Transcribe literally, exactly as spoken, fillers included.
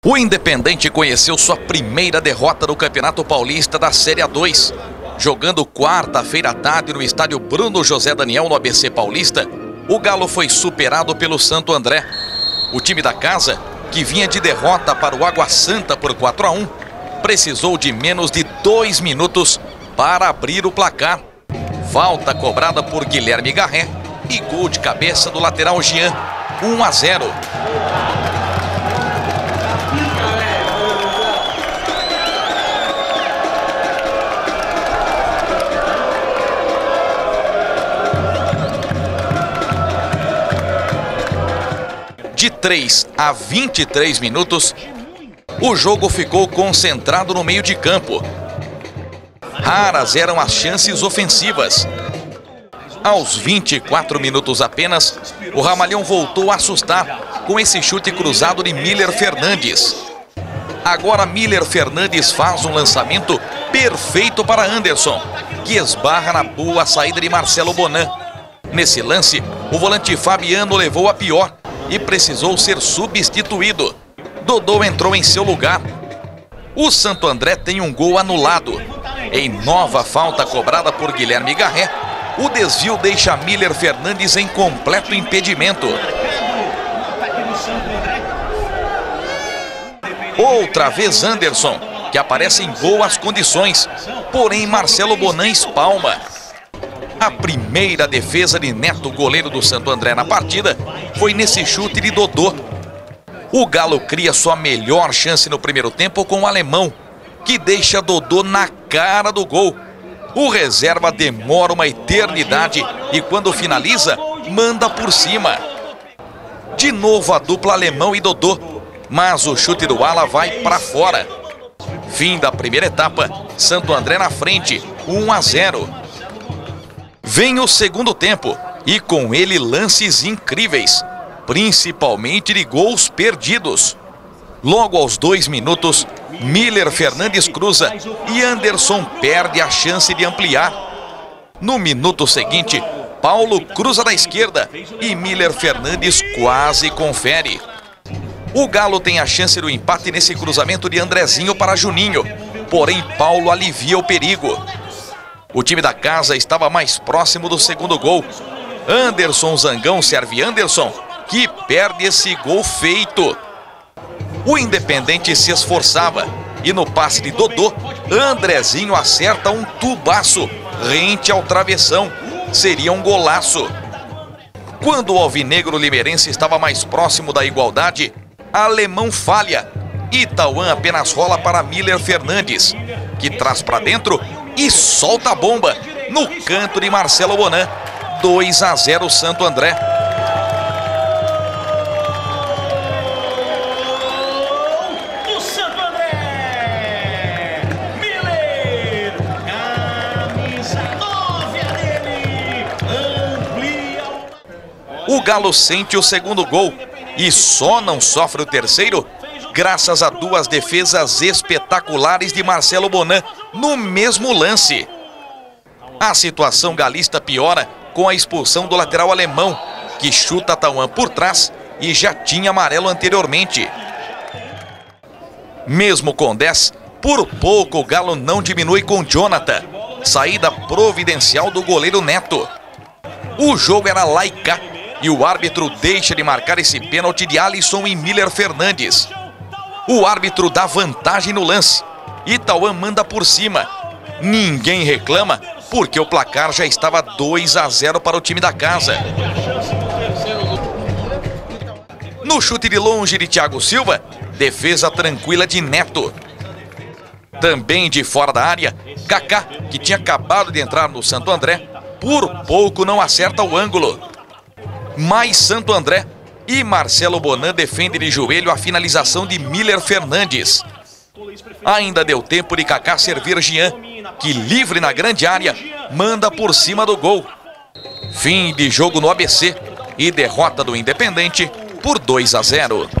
O Independente conheceu sua primeira derrota no Campeonato Paulista da Série A dois. Jogando quarta-feira à tarde no estádio Bruno José Daniel, no A B C Paulista, o Galo foi superado pelo Santo André. O time da casa, que vinha de derrota para o Água Santa por quatro a um, precisou de menos de dois minutos para abrir o placar. Falta cobrada por Guilherme Garré e gol de cabeça do lateral Jean, um a zero. De três a vinte e três minutos, o jogo ficou concentrado no meio de campo. Raras eram as chances ofensivas. Aos vinte e quatro minutos apenas, o Ramalhão voltou a assustar com esse chute cruzado de Miller Fernandes. Agora Miller Fernandes faz um lançamento perfeito para Anderson, que esbarra na boa saída de Marcelo Bonan. Nesse lance, o volante Fabiano levou a pior e precisou ser substituído. Dodô entrou em seu lugar. O Santo André tem um gol anulado. Em nova falta cobrada por Guilherme Garré, o desvio deixa Miller Fernandes em completo impedimento. Outra vez Anderson, que aparece em boas condições, porém Marcelo Bonan espalma. A primeira defesa de Neto, goleiro do Santo André na partida, foi nesse chute de Dodô. O Galo cria sua melhor chance no primeiro tempo com o alemão, que deixa Dodô na cara do gol. O reserva demora uma eternidade e quando finaliza, manda por cima. De novo a dupla alemão e Dodô, mas o chute do ala vai para fora. Fim da primeira etapa, Santo André na frente, um a zero. Vem o segundo tempo e com ele lances incríveis, principalmente de gols perdidos. Logo aos dois minutos, Miller Fernandes cruza e Anderson perde a chance de ampliar. No minuto seguinte, Paulo cruza da esquerda e Miller Fernandes quase confere. O Galo tem a chance do empate nesse cruzamento de Andrezinho para Juninho, porém Paulo alivia o perigo. O time da casa estava mais próximo do segundo gol. Anderson Zangão serve Anderson, que perde esse gol feito. O Independente se esforçava e no passe de Dodô, Andrezinho acerta um tubaço rente ao travessão. Seria um golaço. Quando o alvinegro limeirense estava mais próximo da igualdade, alemão falha e Tauan apenas rola para Miller Fernandes, que traz para dentro e solta a bomba no canto de Marcelo Bonan. dois a zero Santo André. O Santo André, Miller, camisa nove dele, amplia. O Galo sente o segundo gol e só não sofre o terceiro graças a duas defesas espetaculares de Marcelo Bonan no mesmo lance. A situação galista piora com a expulsão do lateral alemão, que chuta Tauan por trás e já tinha amarelo anteriormente. Mesmo com dez, por pouco o Galo não diminui com Jonathan. Saída providencial do goleiro Neto. O jogo era lá e cá e o árbitro deixa de marcar esse pênalti de Alisson e Miller Fernandes. O árbitro dá vantagem no lance e Tauan manda por cima. Ninguém reclama porque o placar já estava dois a zero para o time da casa. No chute de longe de Thiago Silva, defesa tranquila de Neto. Também de fora da área, Kaká, que tinha acabado de entrar no Santo André, por pouco não acerta o ângulo. Mais Santo André e Marcelo Bonan defende de joelho a finalização de Miller Fernandes. Ainda deu tempo de Kaká servir Jean, que livre na grande área, manda por cima do gol. Fim de jogo no A B C e derrota do Independente por dois a zero.